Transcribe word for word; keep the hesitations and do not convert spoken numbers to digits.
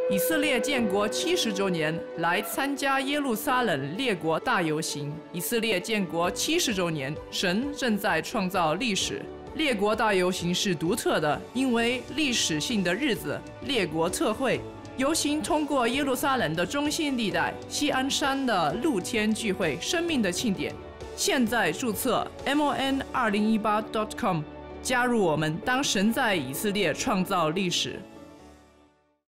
以色列建国七十周年，来参加耶路撒冷列国大游行。以色列建国七十周年，神正在创造历史。列国大游行是独特的，因为历史性的日子，列国特会。游行通过耶路撒冷的中心地带锡安山的露天聚会，生命的庆典。现在注册 m o n 二零一八 dot com， 加入我们，当神在以色列创造历史。